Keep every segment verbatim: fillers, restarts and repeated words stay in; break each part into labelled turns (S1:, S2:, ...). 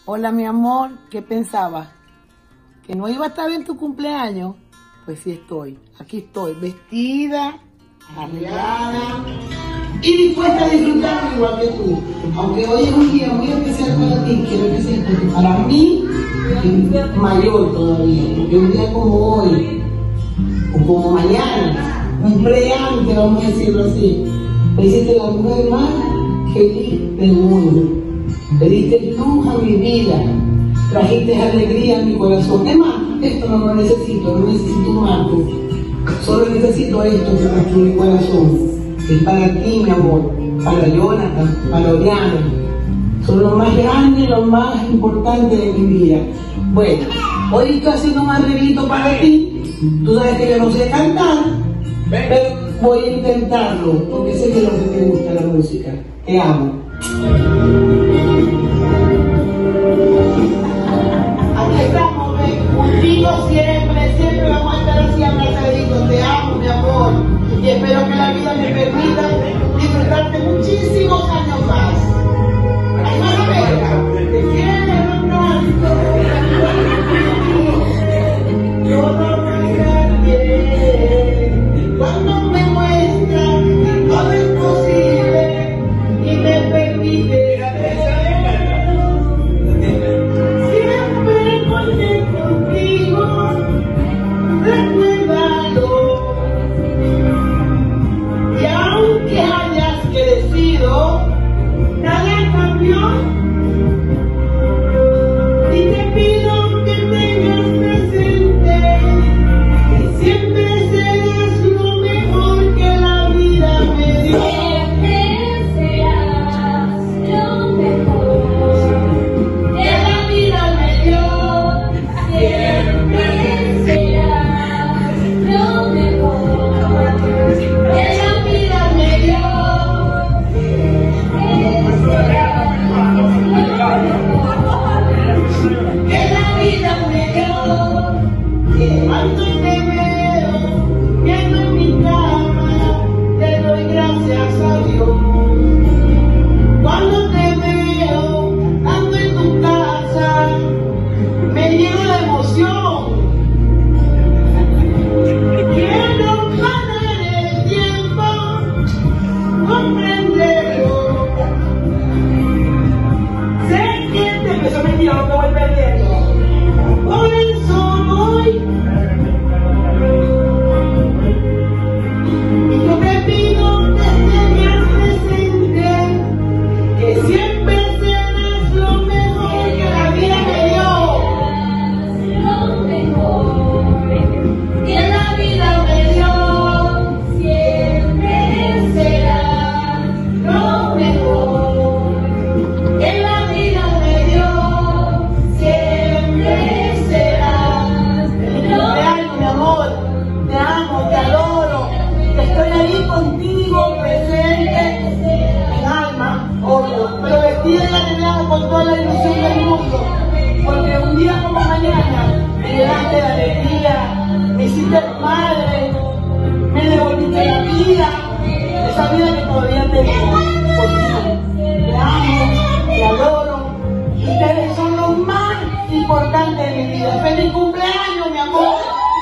S1: Hola, mi amor, ¿qué pensabas? ¿Que no iba a estar en tu cumpleaños? Pues sí estoy, aquí estoy, vestida, arreglada y dispuesta a disfrutar igual que tú. Aunque hoy es un día muy especial para ti, quiero que sepas que para mí es mayor todavía, porque un día como hoy, o como mañana, cumpleaños, vamos a decirlo así, me hiciste la mujer más feliz del mundo. Le diste luz a mi vida, trajiste alegría a mi corazón. Es más, esto no lo necesito, no necesito un marco, solo necesito esto que está en mi corazón. Es para ti, mi amor, para Jonathan, para Oriana. Son los más grandes, los más importantes de mi vida. Bueno, hoy estoy haciendo un arreglito para ti. Tú sabes que yo no sé cantar, pero voy a intentarlo, porque sé que es lo que te gusta la música. Te amo. Aquí estamos, ven, contigo siempre, siempre vamos a estar así abrazaditos. Te amo, mi amor, y espero que la vida me permita disfrutarte muchísimos años más. Ay, más verga, te quiero tanto. Todo me cambie cuando me muestras que todo es posible y me permite. Con toda la ilusión del mundo, porque un día como mañana me llenaste de alegría, me hiciste madre, me devolviste la vida, esa vida que todavía tengo contigo. Te amo, te adoro, y ustedes son los más importantes de mi vida. ¡Feliz cumpleaños, mi amor!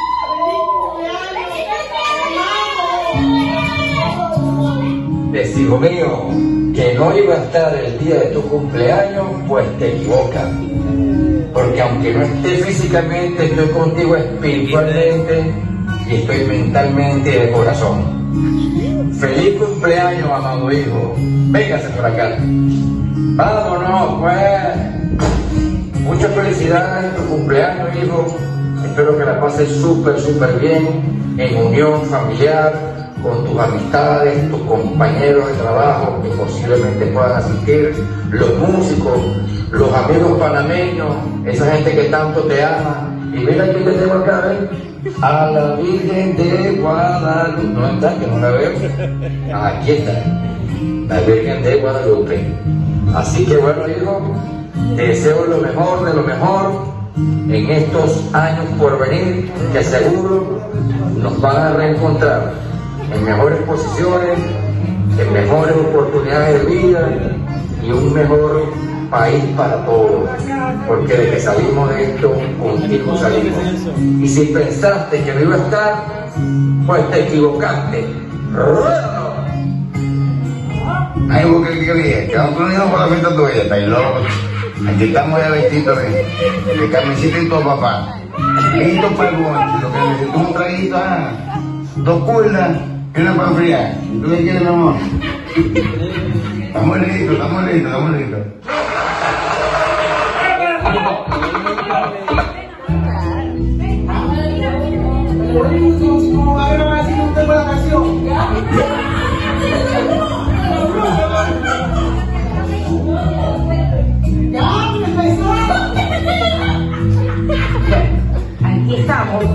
S2: Pues, hijo mío, que no iba a estar el día de tu cumpleaños, pues te equivocas. Porque aunque no esté físicamente, estoy contigo espiritualmente y estoy mentalmente de corazón. Feliz cumpleaños, amado hijo. Véngase por acá. Vámonos, pues. Muchas felicidades en tu cumpleaños, hijo. Espero que la pases súper, súper bien, en unión familiar, con tus amistades, tus compañeros de trabajo que posiblemente puedan asistir, los músicos, los amigos panameños, esa gente que tanto te ama. Y mira quién te tengo acá, ¿ven? A la Virgen de Guadalupe. ¿No está? Que no la veo. Aquí está, la Virgen de Guadalupe. Así que bueno, hijo, te deseo lo mejor de lo mejor en estos años por venir, que seguro nos van a reencontrar en mejores posiciones, en mejores oportunidades de vida y un mejor país para todos, porque de que salimos de esto, contigo salimos. Y si pensaste que no iba a estar, pues te equivocaste.
S3: Ay, vos qué querías, que nosotros no íbamos por la fiesta tuya, estáis locos. Aquí estamos ya vestidos de, de camisita y todo, papá. Listo para el bonche, lo que necesito es un traguito, ah, dos cuerdas y una pan fría. ¿Y tú qué quieres, mi amor? Estamos listos, estamos listos, estamos listos.
S1: ¿Cómo va a grabar si no tengo la canción?
S4: Aquí estamos.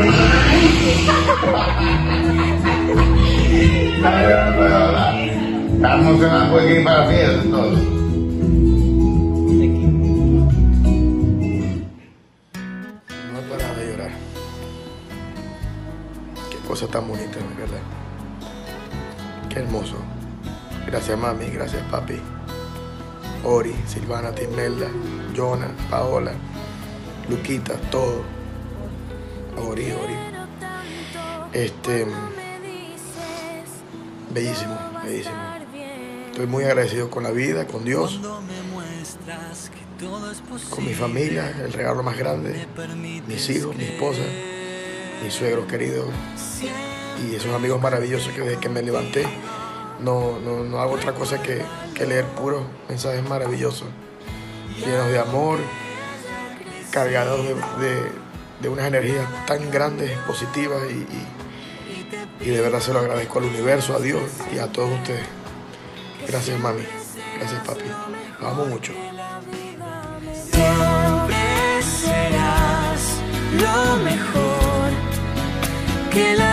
S3: Estamos emocionados por ir para la fiesta, entonces.
S5: No he parado de llorar. Qué cosa tan bonita, ¿verdad? Qué hermoso. Gracias, mami, gracias, papi. Ori, Silvana, Tinelda, Jonah, Paola, Luquita, todo. Ori, Ori. Este. Bellísimo, bellísimo. Estoy muy agradecido con la vida, con Dios, con mi familia, el regalo más grande, mis hijos, mi esposa, mis suegros queridos y esos amigos maravillosos que desde que me levanté no, no, no hago otra cosa que, que leer puros mensajes maravillosos, llenos de amor, cargados de, de, de unas energías tan grandes, positivas y, y, y de verdad se lo agradezco al universo, a Dios y a todos ustedes. Gracias, mami. Gracias, papi. Los amo mucho.
S6: Siempre serás lo mejor que la